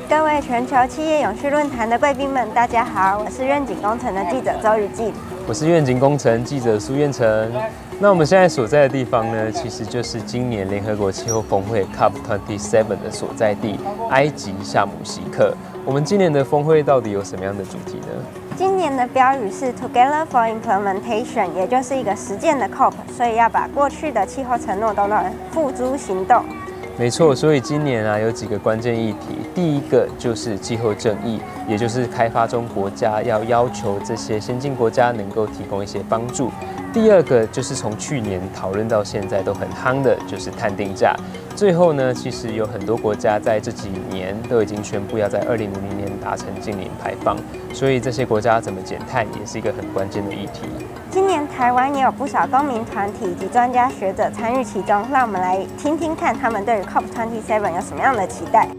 各位全球企业永续论坛的贵宾们，大家好，我是愿景工程的记者周雨静。 我是愿景工程记者苏彦成。那我们现在所在的地方呢，其实就是今年联合国气候峰会 COP27 的所在地——埃及夏姆希克。我们今年的峰会到底有什么样的主题呢？ 今年的标语是 Together for Implementation， 也就是一个实践的 COP， 所以要把过去的气候承诺都能付诸行动。 没错，所以今年有几个关键议题。第一个就是气候正义，也就是开发中国家要求这些先进国家能够提供一些帮助。第二个就是从去年讨论到现在都很夯的，就是碳定价。最后呢，其实有很多国家在这几年都已经宣布要在2050年达成净零排放，所以这些国家怎么减碳也是一个很关键的议题。 今年台湾也有不少公民团体以及专家学者参与其中，让我们来听听看他们对于 COP27 有什么样的期待。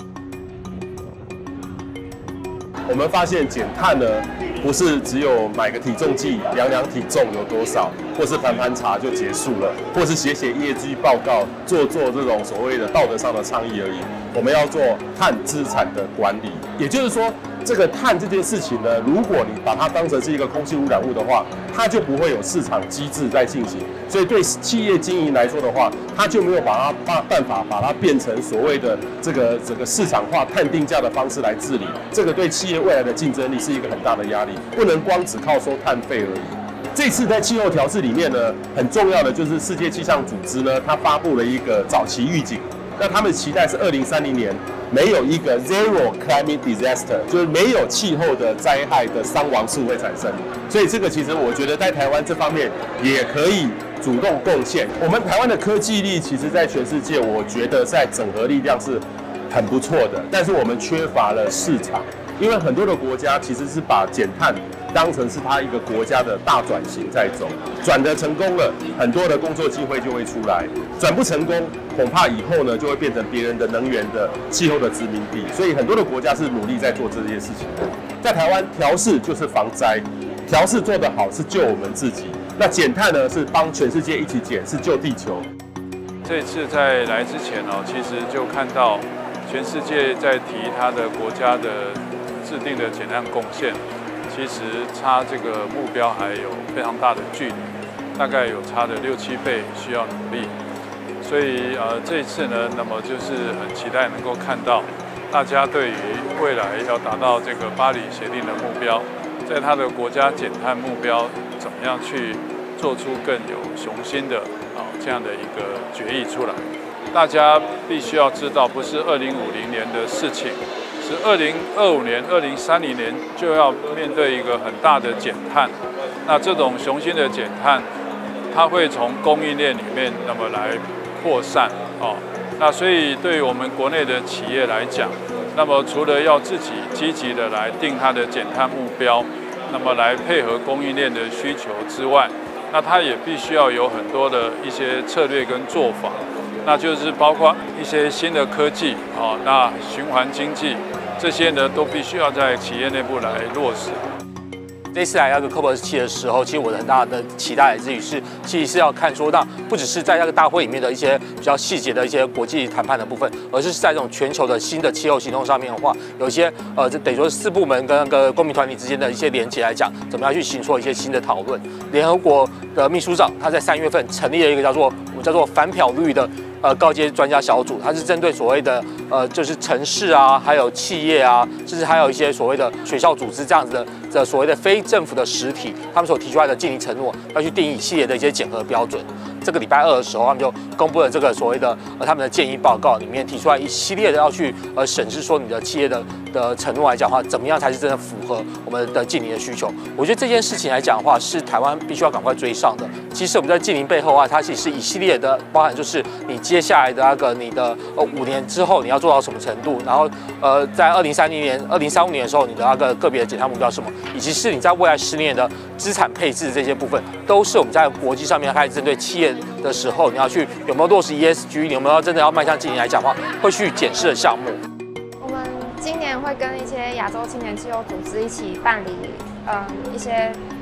我们发现减碳呢，不是只有买个体重计量量体重有多少，或是盘盘查就结束了，或是写业绩报告，做这种所谓的道德上的倡议而已。我们要做碳资产的管理，也就是说，这个碳这件事情呢，如果你把它当成是一个空气污染物的话，它就不会有市场机制在进行。所以对企业经营来说的话，它就没有办法把它变成所谓的这个市场化碳定价的方式来治理。这个对企业未来的竞争力是一个很大的压力，不能光只靠收碳费而已。这次在气候调试里面呢，很重要的就是世界气象组织呢，它发布了一个早期预警。那他们期待是2030年没有一个 zero climate disaster， 就是没有气候的灾害的伤亡数会产生。所以这个其实我觉得在台湾这方面也可以主动贡献。我们台湾的科技力其实在全世界，我觉得在整合力量是很不错的，但是我们缺乏了市场。因为很多的国家其实是把减碳当成是它一个国家的大转型在走，转得成功了，很多的工作机会就会出来；转不成功，恐怕以后呢就会变成别人的能源的气候的殖民地。所以很多的国家是努力在做这些事情的。在台湾，调试就是防灾，调试做得好是救我们自己，那减碳呢是帮全世界一起减，是救地球。 这次在来之前其实就看到全世界在提他的国家的制定的减碳贡献，其实差这个目标还有非常大的距离，大概有差的6、7倍需要努力。所以这一次呢，那么就是很期待能够看到大家对于未来要达到这个巴黎协定的目标，在他的国家减碳目标怎么样去做出更有雄心的这样的一个决议出来。大家必须要知道，不是2050年的事情。是2025年、2030年就要面对一个很大的减碳，那这种雄心的减碳，它会从供应链里面那么来扩散那所以对于我们国内的企业来讲，那么除了要自己积极的来定它的减碳目标，那么来配合供应链的需求之外，那它也必须要有很多的一些策略跟做法，那就是包括一些新的科技那循环经济。这些呢都必须要在企业内部来落实。 这次来那个 COP27 的时候，其实我的很大的期待来自于其实是要看说，那不只是在那个大会里面的一些比较细节的一些国际谈判的部分，而是在这种全球的新的气候行动上面的话，有一些这等于说4部门跟那个公民团体之间的一些连结来讲，怎么样去行出一些新的讨论。联合国的秘书长他在3月份成立了一个叫做反漂绿的高阶专家小组，它是针对所谓的就是城市还有企业甚至还有一些所谓的学校组织这样子的所谓的非政府的实体，他们所提出来的净零承诺，要去定义一系列的一些检核标准。这个礼拜2的时候，他们就公布了这个所谓的他们的建议报告，里面提出来一系列的要去审视说你的企业的承诺来讲的话，怎么样才是真的符合我们的净零的需求。我觉得这件事情来讲的话，是台湾必须要赶快追上的。其实我们在净零背后它其实是一系列的，包含就是你接下来的那个你的5年之后你要做到什么程度，然后在2030年、2035年的时候，你的那个个别的减碳目标是什么，以及是你在未来10年的资产配置这些部分，都是我们在国际上面开始针对企业的时候，你要去有没有落实 ESG， 你有没有真的要迈向净零来讲的话，会去检视的项目。 我们今年会跟一些亚洲青年气候组织一起办理一些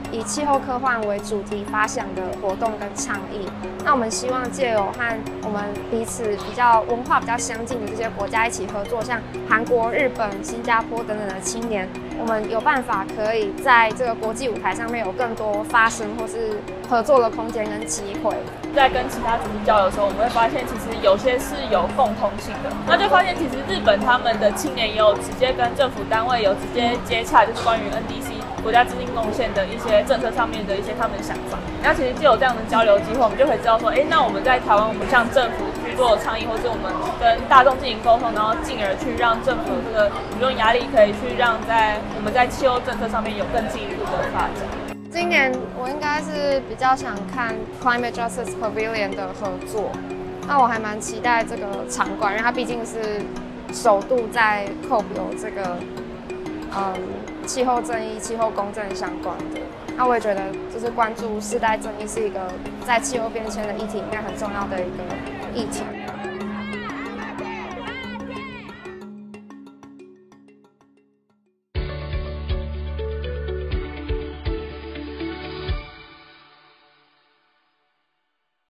以气候科幻为主题发想的活动跟倡议。那我们希望借由和我们彼此比较文化比较相近的这些国家一起合作，像韩国、日本、新加坡等等的青年，我们有办法可以在这个国际舞台上面有更多发声或是合作的空间跟机会。 在跟其他组织交流的时候，我们会发现其实有些是有共通性的。那就发现其实日本他们的青年也有直接跟政府单位有直接接洽，就是关于 NDC 国家制定贡献的一些政策上面的一些他们的想法。那其实就有这样的交流机会，我们就可以知道说，那我们在台湾，我们向政府去做倡议，或是我们跟大众进行沟通，然后进而去让政府这个舆论压力可以去让我们在气候政策上面有更进一步的发展。 今年我应该是比较想看 Climate Justice Pavilion 的合作，那我还蛮期待这个场馆，因为它毕竟是首度在 COP 有这个气候正义、气候公正相关的。那我也觉得，就是关注世代正义是一个在气候变迁的议题里面很重要的一个议题。